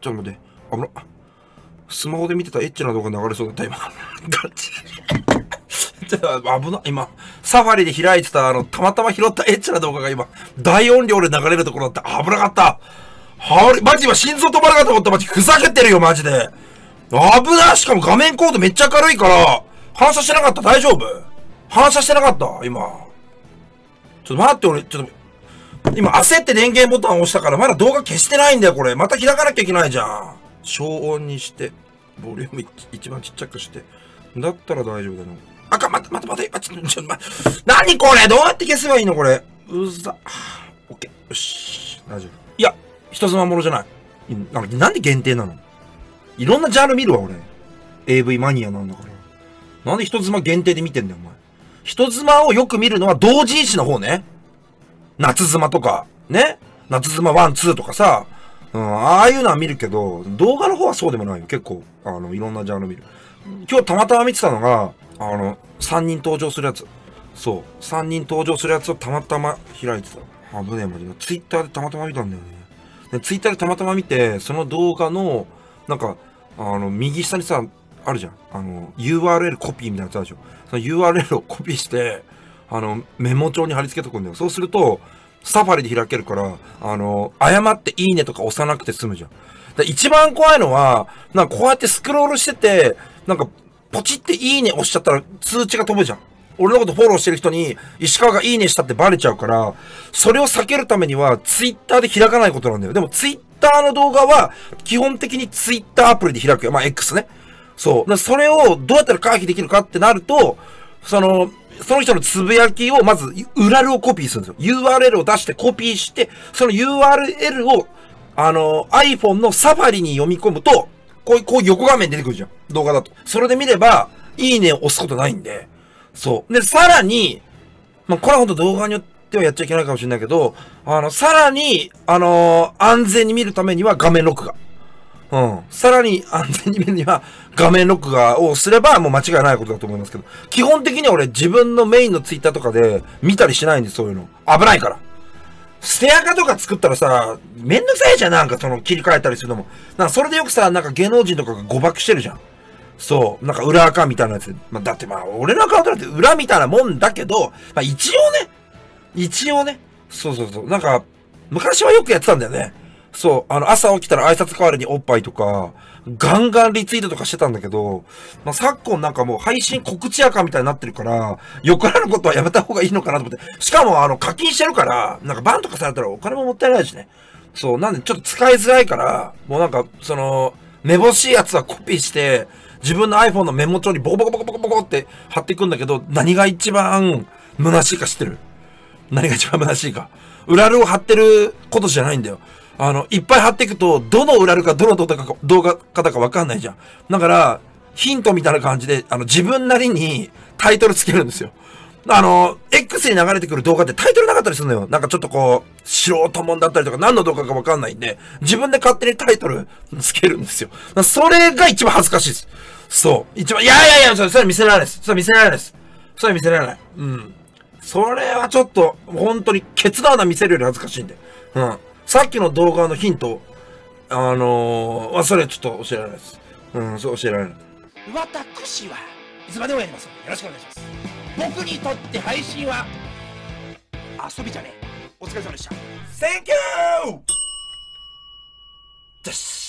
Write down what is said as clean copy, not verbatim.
ちょっと待って。危な。スマホで見てたエッチな動画流れそうだった、今。ガチ。ちょっと危な。今、サファリで開いてた、たまたま拾ったエッチな動画が今、大音量で流れるところだった。危なかった。マジ今、心臓止まらなかったと思った。マジ、ふざけてるよ、マジで。危な。しかも画面コードめっちゃ軽いから、反射してなかった。大丈夫？反射してなかった、今。ちょっと待って、俺、ちょっと、今焦って電源ボタン押したから、まだ動画消してないんだよ、これ。また開かなきゃいけないじゃん。消音にして、ボリューム一番ちっちゃくして。だったら大丈夫だよ。待って、何これどうやって消せばいいのこれ。うざ。オッケー。よし。大丈夫。いや、人妻ものじゃない。なんで限定なの？いろんなジャンル見るわ、俺。AV マニアなんだから。なんで人妻限定で見てんだよ、お前。人妻をよく見るのは同人誌の方ね。夏妻とか、ね。夏妻1、2とかさ。ああいうのは見るけど、動画の方はそうでもないよ。結構、いろんなジャンル見る。今日たまたま見てたのが、3人登場するやつ。そう。3人登場するやつをたまたま開いてた。危ねえ、マジで。ツイッターでたまたま見たんだよね。で、ツイッターでたまたま見て、その動画の、なんか、右下にさ、あるじゃん。URL コピーみたいなやつあるでしょ。その URL をコピーして、メモ帳に貼り付けとくんだよ。そうすると、サファリで開けるから、誤っていいねとか押さなくて済むじゃん。で一番怖いのは、なんかこうやってスクロールしてて、なんか、ポチっていいね押しちゃったら通知が飛ぶじゃん。俺のことフォローしてる人に、石川がいいねしたってバレちゃうから、それを避けるためには、ツイッターで開かないことなんだよ。でもツイッターの動画は、基本的にツイッターアプリで開くよ。まあ、X ね。そう。それをどうやったら回避できるかってなると、その人のつぶやきを、まず、URL をコピーするんですよ。URL を出してコピーして、その URL を、iPhone のサファリに読み込むと、こう横画面出てくるじゃん。動画だと。それで見れば、いいねを押すことないんで。そう。で、さらに、まあ、これはほんと動画によってはやっちゃいけないかもしれないけど、さらに、安全に見るためには画面録画。さらに安全に見るには画面録画をすればもう間違いないことだと思いますけど、基本的には俺自分のメインのツイッターとかで見たりしないんです、そういうの。危ないから。ステアカとか作ったらさ、めんどくさいじゃん、なんかその切り替えたりするのも。なんかそれでよくさ、なんか芸能人とかが誤爆してるじゃん。そう。なんか裏アカみたいなやつ。まあ、だってまあ、俺のアカウントだって裏みたいなもんだけど、まあ一応ね。そう。なんか、昔はよくやってたんだよね。そう。朝起きたら挨拶代わりにおっぱいとか、ガンガンリツイートとかしてたんだけど、まあ、昨今なんかもう配信告知アカみたいになってるから、よくあることはやめた方がいいのかなと思って。しかも課金してるから、なんかバンとかされたらお金ももったいないしね。そう。なんでちょっと使いづらいから、もうなんか、めぼしいやつはコピーして、自分の iPhone のメモ帳にボコボコボコボコボコって貼っていくんだけど、何が一番虚しいか知ってる？何が一番虚しいか。ウラルを貼ってることじゃないんだよ。いっぱい貼っていくと、どのウラルかどの動画かだかわかんないじゃん。だから、ヒントみたいな感じで、自分なりにタイトルつけるんですよ。X に流れてくる動画ってタイトルなかったりするのよ。なんかちょっとこう、素人もんだったりとか何の動画かわかんないんで、自分で勝手にタイトルつけるんですよ。それが一番恥ずかしいです。そう。一番、いや、それ見せられないです。それ見せられないです。それ見せられない。うん。それはちょっと、本当に、ケツの穴見せるより恥ずかしいんで。うん。さっきの動画のヒント、それちょっと教えられないです。そう教えられない。 私はいつまでもやります。よろしくお願いします。僕にとって配信は遊びじゃねえ。お疲れ様でした。 Thank you! です。